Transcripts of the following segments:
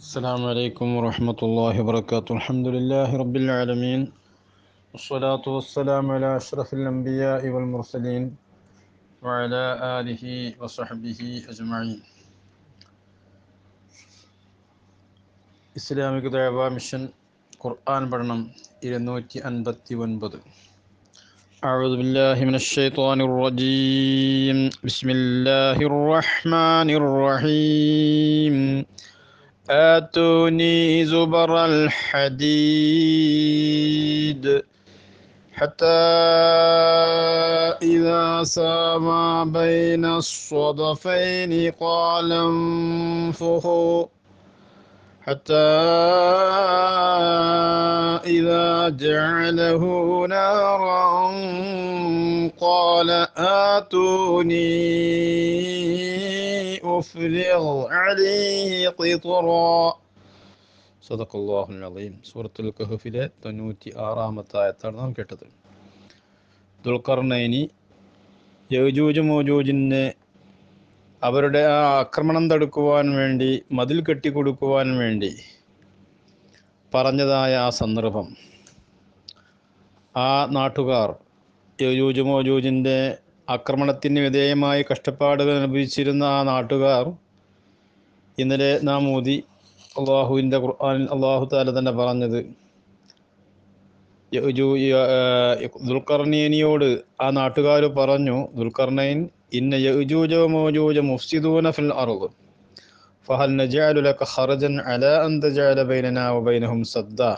السلام عليكم ورحمة الله وبركاته. الحمد لله رب العالمين، والصلاة والسلام على أشرف الأنبياء والمرسلين وعلى آله وصحبه أجمعين. ഇസ്ലാമിക ദഅവ മിഷൻ ഖുർആൻ പഠനം 259. أعوذ بالله من الشيطان الرجيم. بسم الله الرحمن الرحيم. آتوني زبر الحديد حتى إذا ساوى بين الصدفين قال انفخوا حتى إذا جعله نارا قال آتوني أفرغ عليه قطرا. صدق الله العظيم. സൂറത്തുൽ കഹ്ഫിലെ 96-ാമത്തെ ആയത്താണ് നാം കേട്ടത്. ദുൽഖർനൈനി യജൂജ് മൗജൂജിനെ അവരുടെ ആ ആക്രമണം തടുക്കുവാൻ വേണ്ടി, മതിൽ കെട്ടിക്കൊടുക്കുവാൻ വേണ്ടി പറഞ്ഞതായ ആ സന്ദർഭം, ആ നാട്ടുകാർ യജൂജ് മൗജൂജിൻ്റെ ആക്രമണത്തിന് വിധേയമായി കഷ്ടപ്പാടുകൾ അനുഭവിച്ചിരുന്ന ആ നാട്ടുകാർ ഇന്നലെ നാം ഓതി അള്ളാഹുവിൻ്റെ ഖുർആനിൽ അള്ളാഹു തആല തന്നെ പറഞ്ഞത്, ദുൽഖർനൈനിയോട് ആ നാട്ടുകാർ പറഞ്ഞു, ദുൽഖർനൈൻ ഇന്ന യഅജൂജ വമഅജൂജ മുഫ്സിദൂന ഫിൽ അർദ് ഫഹൽ നജഅലു ലക ഖറജൻ അലാ അൻ തജഅല ബൈനനാ വബൈനഹും സദ്ദാ.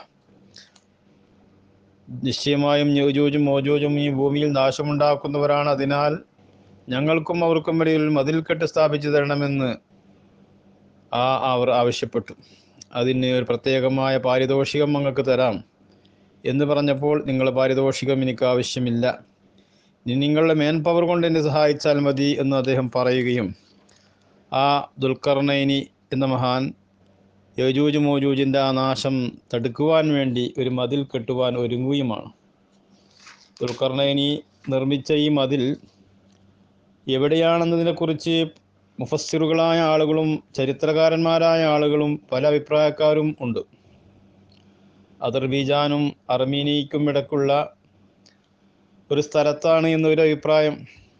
നിശ്ചയമായും യഅജൂജും മഅജൂജും ഈ ഭൂമിയിൽ നാശമുണ്ടാക്കുന്നവരാണ്, അതിനാൽ ഞങ്ങൾക്കും അവർക്കും ഇടയിൽ മതിൽക്കെട്ട് സ്ഥാപിച്ചു തരണമെന്ന് അവർ ആവശ്യപ്പെട്ടു. അതിന് ഒരു പ്രത്യേകമായ പാരിതോഷികം ഞങ്ങൾക്ക് തരാം എന്ന് പറഞ്ഞപ്പോൾ, നിങ്ങളുടെ പാരിതോഷികം എനിക്ക് ആവശ്യമില്ല, നിങ്ങളുടെ മേൻ പവർ കൊണ്ട് എന്നെ സഹായിച്ചാൽ മതി എന്ന് അദ്ദേഹം പറയുകയും, ആ ദുൽഖർനൈനി എന്ന മഹാൻ യജൂജ് മൗജൂജിൻ്റെ ആ നാശം തടുക്കുവാൻ വേണ്ടി ഒരു മതിൽ കെട്ടുവാൻ ഒരുങ്ങുകയുമാണ്. ദുൽഖർനൈനി നിർമ്മിച്ച ഈ മതിൽ എവിടെയാണെന്നതിനെക്കുറിച്ച് മുഫസ്സിറുകളായ ആളുകളും ചരിത്രകാരന്മാരായ ആളുകളും പല അഭിപ്രായക്കാരും ഉണ്ട്. അദർബീജാനും അർമീനിയയ്ക്കും ഇടയ്ക്കുള്ള ഒരു സ്ഥലത്താണ് എന്നൊരു അഭിപ്രായം.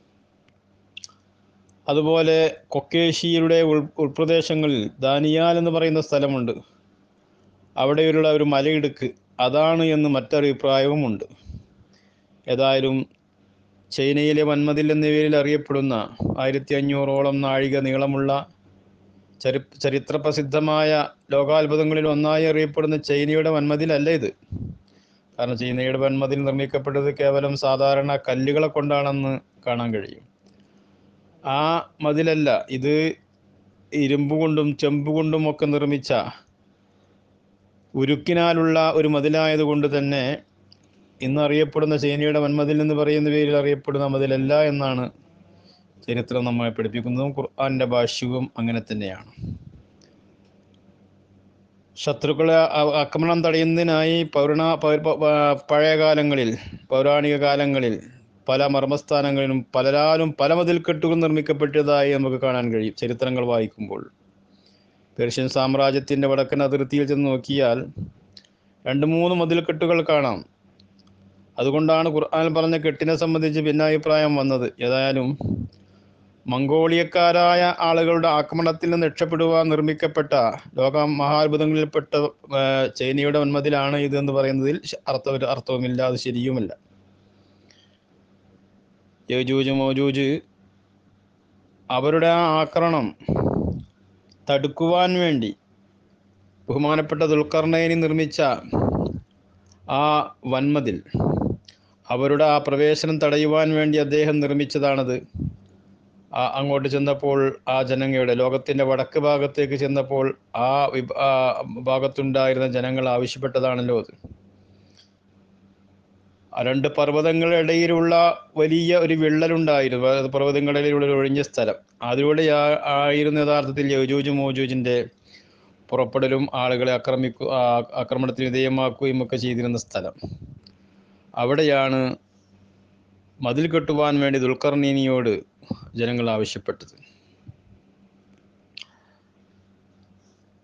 അതുപോലെ കൊക്കേഷ്യയുടെ ഉൾപ്രദേശങ്ങളിൽ ദാനിയാൽ എന്ന് പറയുന്ന സ്ഥലമുണ്ട്, അവിടെയുള്ള ഒരു മലയിടുക്ക് അതാണ് എന്ന് മറ്റൊരു അഭിപ്രായവുമുണ്ട്. ഏതായാലും ചൈനയിലെ വൻമതിൽ എന്ന പേരിൽ അറിയപ്പെടുന്ന 1500ഓളം നാഴിക നീളമുള്ള ചരിത്രപ്രസിദ്ധമായ ലോകാത്ഭുതങ്ങളിൽ ഒന്നായി അറിയപ്പെടുന്ന ചൈനയുടെ വൻമതിലല്ല ഇത്. കാരണം ചൈനയുടെ വൻമതിൽ നിർമ്മിക്കപ്പെട്ടത് കേവലം സാധാരണ കല്ലുകളെ കൊണ്ടാണെന്ന് കാണാൻ കഴിയും. ആ മതിലല്ല ഇത്, ഇരുമ്പ് കൊണ്ടും ചെമ്പ് കൊണ്ടും ഒക്കെ നിർമ്മിച്ച ഉരുക്കിനാലുള്ള ഒരു മതിലായതുകൊണ്ട് തന്നെ ഇന്നറിയപ്പെടുന്ന ചൈനയുടെ വൻമതിൽ എന്ന് പറയുന്ന പേരിൽ അറിയപ്പെടുന്ന മതിലല്ല എന്നാണ് ചരിത്രം നമ്മെ പഠിപ്പിക്കുന്നതും ഖുർആന്റെ ഭാഷ്യവും അങ്ങനെ തന്നെയാണ്. ശത്രുക്കളെ ആക്രമണം തടയുന്നതിനായി പൗരാണിക കാലങ്ങളിൽ പല മർമ്മസ്ഥാനങ്ങളിലും പലരാലും പല മതിൽക്കെട്ടുകൾ നിർമ്മിക്കപ്പെട്ടതായി നമുക്ക് കാണാൻ കഴിയും ചരിത്രങ്ങൾ വായിക്കുമ്പോൾ. പേർഷ്യൻ സാമ്രാജ്യത്തിൻ്റെ വടക്കൻ അതിർത്തിയിൽ ചെന്ന് നോക്കിയാൽ 2-3 മതിൽക്കെട്ടുകൾ കാണാം. അതുകൊണ്ടാണ് ഖുർആൻ പറഞ്ഞ കെട്ടിനെ സംബന്ധിച്ച് ഭിന്നാഭിപ്രായം വന്നത്. ഏതായാലും മംഗോളിയക്കാരായ ആളുകളുടെ ആക്രമണത്തിൽ നിന്ന് രക്ഷപ്പെടുവാൻ നിർമ്മിക്കപ്പെട്ട ലോക മഹാത്ഭുതങ്ങളിൽപ്പെട്ട ചൈനയുടെ വൻമതിലാണ് ഇതെന്ന് പറയുന്നതിൽ അർത്ഥവുമില്ല, അത് ശരിയുമല്ല. യജൂജ് മൗജൂജ് അവരുടെ ആ ആക്രമണം തടുക്കുവാൻ വേണ്ടി ബഹുമാനപ്പെട്ട ദുൽഖർനൈനി നിർമ്മിച്ച ആ വൻമതിൽ, അവരുടെ ആ പ്രവേശനം തടയുവാൻ വേണ്ടി അദ്ദേഹം നിർമ്മിച്ചതാണത്. അങ്ങോട്ട് ചെന്നപ്പോൾ ആ ജനങ്ങളുടെ, ലോകത്തിൻ്റെ വടക്ക് ഭാഗത്തേക്ക് ചെന്നപ്പോൾ ആ ഭാഗത്തുണ്ടായിരുന്ന ജനങ്ങൾ ആവശ്യപ്പെട്ടതാണല്ലോ അത്. 2 പർവ്വതങ്ങളുടെ ഇടയിലുള്ള വലിയ ഒരു വിള്ളലുണ്ടായിരുന്നു, പർവ്വതങ്ങളുടെ ഇടയിലുള്ള ഒരു ഒഴിഞ്ഞ സ്ഥലം. അതിലൂടെ ആയിരുന്നു യഥാർത്ഥത്തിൽ യജൂജ് മൗജൂജിൻ്റെ പുറപ്പെടലും ആളുകളെ ആക്രമണത്തിന് വിധേയമാക്കുകയും ഒക്കെ ചെയ്തിരുന്ന സ്ഥലം. അവിടെയാണ് മതിൽ കെട്ടുവാൻ വേണ്ടി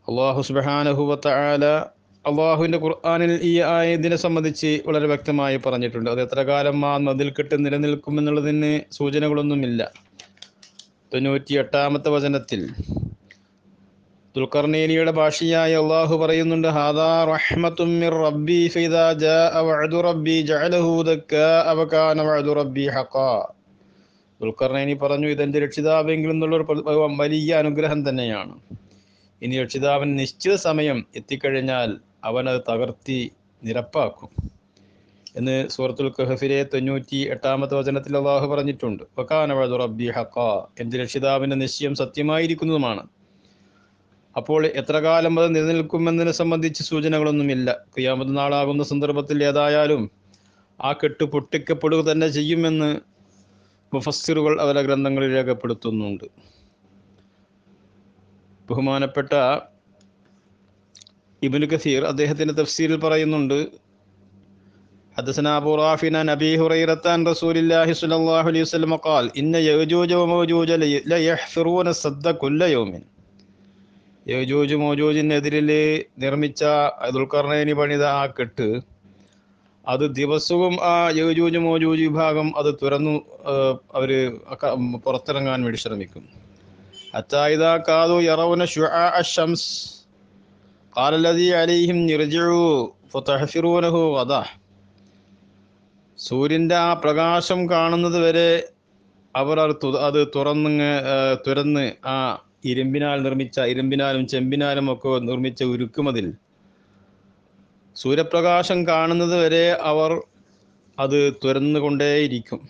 അള്ളാഹു സുബ്ഹാനഹു വ തആല അള്ളാഹുവിൻ്റെ ഖുർആനിൽ ഈ ഇതിനെ സംബന്ധിച്ച് വളരെ വ്യക്തമായി പറഞ്ഞിട്ടുണ്ട്. അത് എത്ര കാലം ആ മതിൽക്കെട്ട് നിലനിൽക്കുമെന്നുള്ളതിന് സൂചനകളൊന്നുമില്ല. 98-ാമത്തെ വചനത്തിൽ ദുൽഖർനൈനിയുടെ ഭാഷയായി അള്ളാഹു പറയുന്നുണ്ട്, ഹാദാ റഹ്മത്തും മിർ റബ്ബി ഫഇദാ ജാഅ വഅദു റബ്ബി ജഅലഹു ദക്കാഅ വകാന വഅദു റബ്ബി ഹഖാ. ദുൽഖർനൈനി പറഞ്ഞു, ഇതെൻ്റെ രക്ഷിതാവെങ്കിൽ എന്നുള്ളൊരു വലിയ അനുഗ്രഹം തന്നെയാണ്. ഇനി രക്ഷിതാവൻ നിശ്ചിത സമയം എത്തിക്കഴിഞ്ഞാൽ അവനത് തകർത്തി നിരപ്പാക്കും എന്ന് സൂറത്തുൽ കഹ്ഫിലെ 98-ാമത്തെ വചനത്തിൽ അള്ളാഹു പറഞ്ഞിട്ടുണ്ട്. വകാന വഅദു റബ്ബി ഹഖാ, എൻ്റെ രക്ഷിതാവിൻ്റെ നിശ്ചയം സത്യമായിരിക്കുന്നതുമാണ്. അപ്പോൾ എത്ര കാലം അത് നിലനിൽക്കുമെന്നതിനെ സംബന്ധിച്ച് സൂചനകളൊന്നുമില്ല. ഖിയാമത്ത് നാളാകുന്ന സന്ദർഭത്തിൽ ഏതായാലും ആ കെട്ട് പൊട്ടിക്കപ്പെടുക തന്നെ ചെയ്യുമെന്ന് മുഫസ്സിറുകൾ അവരുടെ ഗ്രന്ഥങ്ങളിൽ രേഖപ്പെടുത്തുന്നുണ്ട്. ബഹുമാനപ്പെട്ട ഇബ്നു കസീർ അദ്ദേഹത്തിൻ്റെ തഫ്സീറിൽ പറയുന്നുണ്ട്, ഹദസനാ അബൂ റാഫിഅ അൻ അബീ ഹുറൈറത അൻ റസൂലില്ലാഹി സ്വല്ലല്ലാഹു അലൈഹി വസല്ലം ഖാൽ ഇന്ന യഅജൂജ വമഅജൂജ ലയഹ്ഫിറൂന സദ്ദ കുല്ല യൗമിൻ. യഅജൂജ് മഅജൂജിനെതിരിൽ നിർമ്മിച്ച ദുൽഖർനൈനി പണിത ആ കെട്ട്, അത് ദിവസവും ആ യഅജൂജ് മഅജൂജ് വിഭാഗം അത് തുറന്നു അവർ പുറത്തിറങ്ങാൻ വേണ്ടി ശ്രമിക്കും. ഹത്താ ഇദാ കാദു യറൗന ശുആ അശംസ് ഖാല അല്ലദീ അലൈഹിം ഇർജിഉ ഫതഹ്ഫിറൂനഹു ഗദാ. സൂര്യൻ്റെ ആ പ്രകാശം കാണുന്നത് വരെ അവർ അത് തുറന്ന് ആ ഇരുമ്പിനാലും ചെമ്പിനാലും ഒക്കെ നിർമ്മിച്ച ഉരുക്കുമതിൽ സൂര്യപ്രകാശം കാണുന്നത് വരെ അവർ അത് തുറന്നുകൊണ്ടേയിരിക്കും.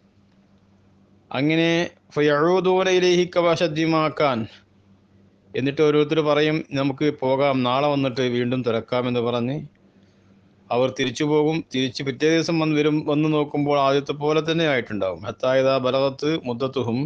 അങ്ങനെ ഫയഊദൂന ഇലൈഹി കവശദ്ദിമാക്കാൻ, എന്നിട്ട് ഓരോരുത്തർ പറയും, നമുക്ക് പോകാം, നാളെ വന്നിട്ട് വീണ്ടും തുറക്കാമെന്ന് പറഞ്ഞ് അവർ തിരിച്ചു പോകും. തിരിച്ച് പിറ്റേ ദിവസം വന്ന് നോക്കുമ്പോൾ ആദ്യത്തെ പോലെ തന്നെ ആയിട്ടുണ്ടാവും. ഹത്താ ഇദാ ബലഗത് മുദ്ദത്തുഹും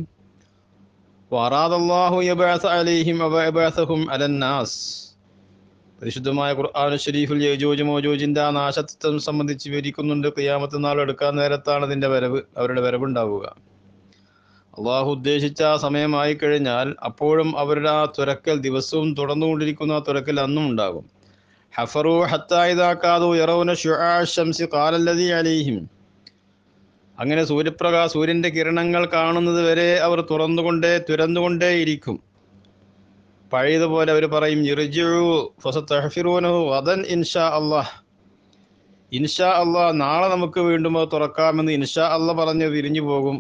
വഅറാദല്ലാഹു യബ്അസ അലൈഹിം വയബ്അസഹും അലന്നാസ്. പരിശുദ്ധമായ ഖുർആൻ ശരീഫിൽ യജൂജ് മഅജൂജിൻ്റെ ആ നാശത്തെ സംബന്ധിച്ച് വിവരിക്കുന്നുണ്ട്. ഖിയാമത്ത് നാൾ എടുക്കാൻ നേരത്താണ് അതിൻ്റെ അവരുടെ വരവുണ്ടാവുക. അള്ളാഹു ഉദ്ദേശിച്ച ആ സമയമായി കഴിഞ്ഞാൽ അപ്പോഴും അവരുടെ ആ തുറക്കൽ, ദിവസവും തുടർന്നുകൊണ്ടിരിക്കുന്ന ആ തുറക്കൽ അന്നും ഉണ്ടാകും. ഹഫറു ഹത്താ ഇദാ കാദു യറൗന ശുആ അശംസി ഖാല അല്ലദീ അലൈഹിം. അങ്ങനെ സൂര്യൻ്റെ കിരണങ്ങൾ കാണുന്നത് വരെ അവർ തുറന്നുകൊണ്ടേയിരിക്കും. പഴയതുപോലെ അവർ പറയും, ഇർജിഉ ഫസതഹ്ഫിറൂനഹു ഗദൻ ഇൻഷാ അല്ലാഹ്. ഇൻഷാ അല്ലാഹ്, നാളെ നമുക്ക് വീണ്ടും അത് തുറക്കാമെന്ന് ഇൻഷാ അല്ലാഹ് പറഞ്ഞ് തിരിഞ്ഞു പോകും.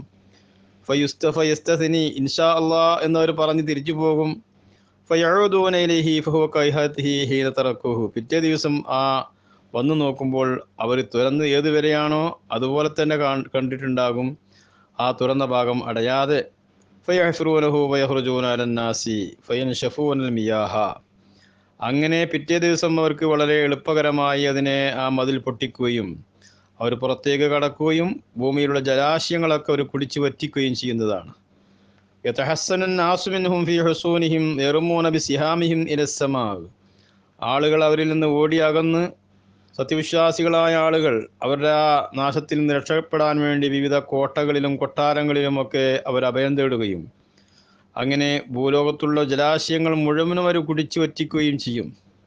ഫയസ്തസ്നി, ഇൻഷാ അല്ലാഹ് എന്നവർ പറഞ്ഞ് തിരിച്ചു പോകും. ഫയഊദൂന ഇലൈഹി ഫഹുവ കൈഹതിഹി ഹീന തറക്കുഹു. പിറ്റേ ദിവസം ആ വന്നു നോക്കുമ്പോൾ അവർ തുറന്ന് ഏതുവരെയാണോ അതുപോലെ തന്നെ കണ്ടിട്ടുണ്ടാകും. ആ തുറന്ന ഭാഗം അടയാതെ. ഫയഹ്ഫിറൂനഹു വയഖ്റുജൂന അലന്നാസി ഫയൻശഫൂനൽ മിയാഹ. അങ്ങനെ പിറ്റേ ദിവസം അവർക്ക് വളരെ എളുപ്പകരമായി അതിനെ ആ മതിൽ പൊട്ടിക്കുകയും അവർ പുറത്തേക്ക് കടക്കുകയും ഭൂമിയിലുള്ള ജലാശയങ്ങളൊക്കെ അവർ കുടിച്ചു വറ്റിക്കുകയും ചെയ്യുന്നതാണ്. യതഹസ്സനുൻ നാസു മിൻഹും ഫീ ഹുസൂനിഹിം യർമൂന ബിസിഹാമിഹിം ഇലസ്സമാ. ആളുകൾ അവരിൽ നിന്ന് ഓടി അകന്ന്, സത്യവിശ്വാസികളായ ആളുകൾ അവരുടെ ആ നാശത്തിൽ നിന്ന് രക്ഷപ്പെടാൻ വേണ്ടി വിവിധ കോട്ടകളിലും കൊട്ടാരങ്ങളിലുമൊക്കെ അവർ അഭയം തേടുകയും അങ്ങനെ ഭൂലോകത്തുള്ള ജലാശയങ്ങൾ മുഴുവനും അവർ കുടിച്ചു വറ്റിക്കുകയും ചെയ്യും.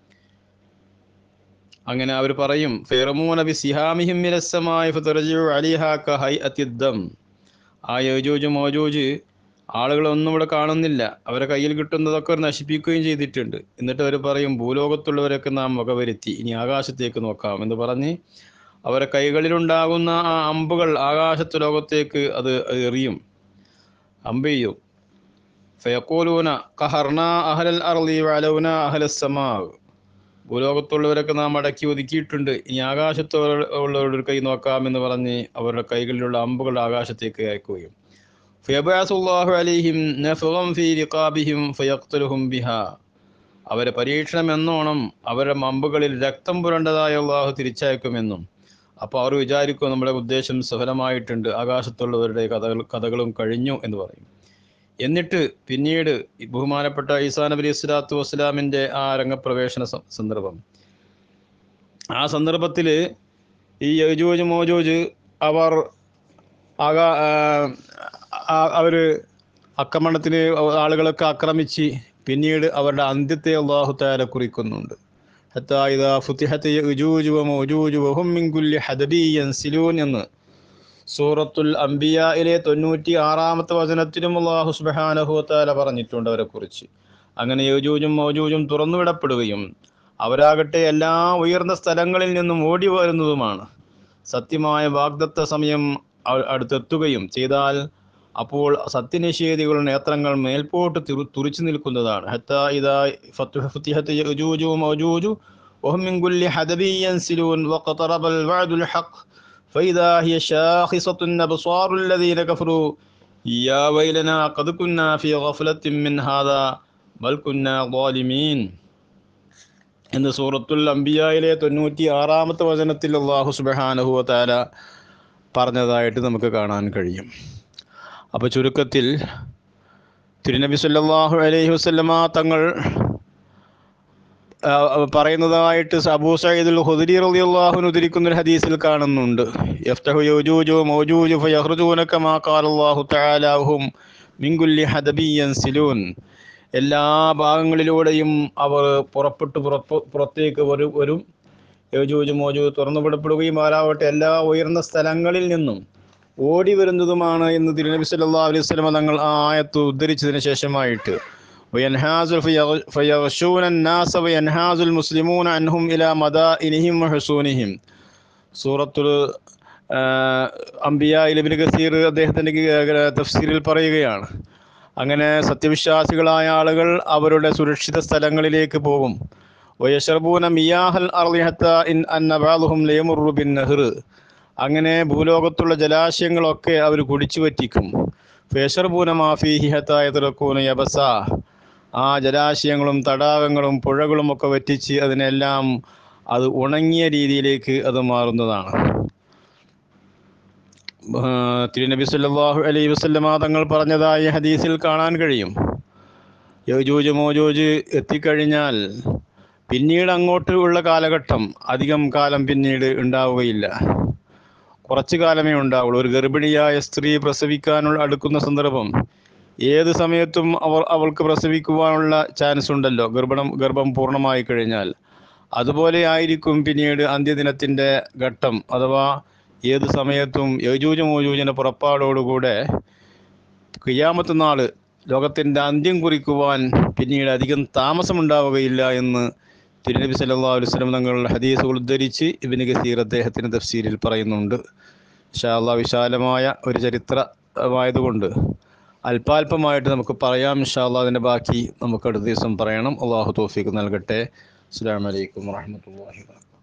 അങ്ങനെ അവർ പറയും, ഫിറമൂന ബിസിഹാമിഹിം മിനസ്സമായി ഫതർജിഉ അലൈഹാ കഹൈഅത്തിദ്ദം. ആ യജൂജ് മഅജൂജ് ആളുകളൊന്നും ഇവിടെ കാണുന്നില്ല, അവരെ കയ്യിൽ കിട്ടുന്നതൊക്കെ അവർ നശിപ്പിക്കുകയും ചെയ്തിട്ടുണ്ട്. എന്നിട്ട് അവർ പറയും, ഭൂലോകത്തുള്ളവരൊക്കെ നാം വകവരുത്തി, ഇനി ആകാശത്തേക്ക് നോക്കാം എന്ന് പറഞ്ഞ് അവരെ കൈകളിലുണ്ടാകുന്ന ആ അമ്പുകൾ ആകാശത്ത് ലോകത്തേക്ക് അത് എറിയും, അമ്പ് ചെയ്യും. ഫയഖൂലൂന ഖഹർനാ അഹ്ലൽ അർളി വഅലൗനാ അഹ്ലസ് സമാ. ഭൂലോകത്തുള്ളവരൊക്കെ നാം അടക്കി ഒതുക്കിയിട്ടുണ്ട്, ഇനി ആകാശത്തുള്ളവരുടെ കൈ നോക്കാമെന്ന് പറഞ്ഞ് അവരുടെ കൈകളിലുള്ള അമ്പുകൾ ആകാശത്തേക്ക് അയക്കുകയും ഫയബഅസുല്ലാഹു അലൈഹിം നഫ്ഗൻ ഫീ റിഖാബിഹിം ഫയഖ്തുലുഹും ബിഹാ. അവരെ പരീക്ഷണം എന്നോണം അവരുടെ അമ്പുകളിൽ രക്തം പുരണ്ടതായി അള്ളാഹു തിരിച്ചയക്കുമെന്നും. അപ്പോൾ അവർ വിചാരിക്കും, നമ്മുടെ ഉദ്ദേശം സഫലമായിട്ടുണ്ട്, ആകാശത്തുള്ളവരുടെ കഥകളും കഴിഞ്ഞു എന്ന് പറയും. എന്നിട്ട് പിന്നീട് ബഹുമാനപ്പെട്ട ഈസാ നബി അലൈഹി സ്വലാത്തു വസ്സലാമിൻ്റെ ആ രംഗപ്രവേശന സന്ദർഭം, ആ സന്ദർഭത്തിൽ ഈ യജൂജ് മഅജൂജ് അവർ ആക്രമണത്തിന് ആളുകളൊക്കെ ആക്രമിച്ച് പിന്നീട് അവരുടെ അന്ത്യത്തെ അല്ലാഹു തആല കുറിക്കുന്നുണ്ട്. ഹത്താ ഇദാ ഫുതിഹത് യഅജൂജു വമഅജൂജു വഹും മിൻ കുല്ലി ഹദബിൻ യൻസിലൂൻ എന്ന് സൂറത്തുൽ അംബിയായിലെ 96-ാമത്തെ വചനത്തിലും അല്ലാഹു സുബ്ഹാനഹു വ തആല പറഞ്ഞിട്ടുണ്ട് അവരെക്കുറിച്ച്. അങ്ങനെ യഅജൂജും മഅജൂജും തുറന്നുവിടപ്പെടുകയും അവരാകട്ടെ എല്ലാ ഉയർന്ന സ്ഥലങ്ങളിൽ നിന്നും ഓടി വരുന്നതുമാണ്. സത്യമായ വാഗ്ദത്ത സമയം അടുത്തെത്തുകയും ചെയ്താൽ അപ്പോൾ സത്യനിഷേധികളുടെ നേത്രങ്ങൾ മേൽപോട്ട് തുറിച്ചു നിൽക്കുന്നതാണ്. ഹത്താ ഇദാ ഫുതിഹത് യഅജൂജു വമഅജൂജു വഹും മിൻ കുല്ലി ഹദബിൻ യൻസിലൂൻ വഖതറബൽ വഅദുൽ ഹഖ് ഫഇദാ ഹിയ ശാഖിസത്തുൻ അബ്സാറുൽ ലദീന കഫറൂ യാ വൈലനാ ഖദ് കുന്നാ ഫീ ഗഫലത്തിൻ മിൻ ഹാദാ ബൽ കുന്നാ ളാലിമീൻ എന്ന് സൂറത്തുൽ അംബിയായിലെ 96-ാമത്തെ വചനത്തിൽ അല്ലാഹു സുബ്ഹാനഹു വ തആല പറഞ്ഞതായിട്ട് നമുക്ക് കാണാൻ കഴിയും. അപ്പോൾ ചുരുക്കത്തിൽ തിരുനബി സല്ലല്ലാഹു അലൈഹി വസല്ലമ തങ്ങൾ പറയുന്നതായിട്ട് അബൂ സഈദുൽ ഖുദരി റളിയല്ലാഹു അൻഹു ഉദ്ധരിക്കുന്ന ഒരു ഹദീസിൽ കാണുന്നുണ്ട്. യഫ്തഹു യഅജൂജു വമഅജൂജു ഫയഖ്റുജൂന കമാ ഖാലല്ലാഹു തആല വഹും മിൻ കുല്ലി ഹദബിൻ യൻസിലൂൻ. എല്ലാ ഭാഗങ്ങളിലൂടെയും അവർ പുറത്തേക്ക് വരും. യഅജൂജ് മഅജൂജ് തുറന്നുവിടപ്പെടുകയും അവരാവട്ടെ എല്ലാ ഉയർന്ന സ്ഥലങ്ങളിൽ നിന്നും ഓടി വരുന്നതുമാണ് എന്ന് തിരുനബി സല്ലല്ലാഹു അലൈഹി വസല്ലം തങ്ങൾ ആ ആയത്ത് ഉദ്ധരിച്ചതിന് ശേഷമായിട്ട് വയൻഹാസു ഫയഗ്ശൂന الناس വയൻഹാസു المسلمون عنهم الى മദാഇനിഹിം വഹുസൂനിഹിം സൂറത്തുൽ അംബിയായിൽ ഇബ്നു കസീർ അദ്ദേഹത്തിന്റെ തഫ്സീറിൽ പറയുകയാണ്. അങ്ങനെ സത്യവിശ്വാസികളായ ആളുകൾ അവരുടെ സുരക്ഷിത സ്ഥലങ്ങളിലേക്ക് പോകും. വയശ്റബൂന മിയാഹൽ അർളി ഹത്താ അന്ന ബഅദുഹും ലയമുറു ബിന്നഹർ. അങ്ങനെ ഭൂലോകത്തുള്ള ജലാശയങ്ങളൊക്കെ അവർ കുടിച്ചു വറ്റിക്കും. ഫയശ്റബൂന മാ ഫീഹി ഹത്താ യതറകൂന യബസ. ആ ജലാശയങ്ങളും തടാകങ്ങളും പുഴകളും ഒക്കെ വറ്റിച്ച് അതിനെല്ലാം അത് ഉണങ്ങിയ രീതിയിലേക്ക് അത് മാറുന്നതാണ്. തിരുനബി സല്ലല്ലാഹു അലൈഹി വസല്ലമ തങ്ങൾ പറഞ്ഞതായി ഹദീസിൽ കാണാൻ കഴിയും. യഅജൂജ് മഅജൂജ് എത്തിക്കഴിഞ്ഞാൽ പിന്നീട് അങ്ങോട്ട് ഉള്ള കാലഘട്ടം അധികം കാലം പിന്നീട് ഉണ്ടാവുകയില്ല. കുറച്ചു കാലമേ ഉണ്ടാവുള്ളൂ. ഒരു ഗർഭിണിയായ സ്ത്രീ പ്രസവിക്കാനുള്ള അടുക്കുന്ന സന്ദർഭം ഏത് സമയത്തും അവൾക്ക് പ്രസവിക്കുവാനുള്ള ചാൻസ് ഉണ്ടല്ലോ, ഗർഭം പൂർണ്ണമായി കഴിഞ്ഞാൽ. അതുപോലെ ആയിരിക്കും പിന്നീട് അന്ത്യദിനത്തിൻ്റെ ഘട്ടം. അഥവാ ഏത് സമയത്തും യഅജൂജ് മഅജൂജിൻ്റെ പുറപ്പാടോടുകൂടെ ഖിയാമത്ത് നാൾ ലോകത്തിൻ്റെ അന്ത്യം കുറിക്കുവാൻ പിന്നീട് അധികം താമസമുണ്ടാവുകയില്ല എന്ന് തിരുനബി സല്ലല്ലാഹു അലൈഹി വസല്ലം തങ്ങളുടെ ഹദീസുകൾ ഉദ്ധരിച്ച് ഇബ്നു കസീർ അദ്ദേഹത്തിൻ്റെ തഫ്സീരിൽ പറയുന്നുണ്ട്. ഇൻഷാ അല്ലാഹ് വിശാലമായ ഒരു ചരിത്രമായതുകൊണ്ട് അല്പാൽപമായിട്ട് നമുക്ക് പറയാം. ഇൻഷാ അല്ലാഹ് അതിൻ്റെ ബാക്കി നമുക്ക് അടുത്ത ദിവസം പറയണം. അല്ലാഹു തൗഫീഖ് നൽകട്ടെ. അസ്സലാമു അലൈക്കും വറഹ്മത്തുള്ളാഹി വബറകാതുഹു.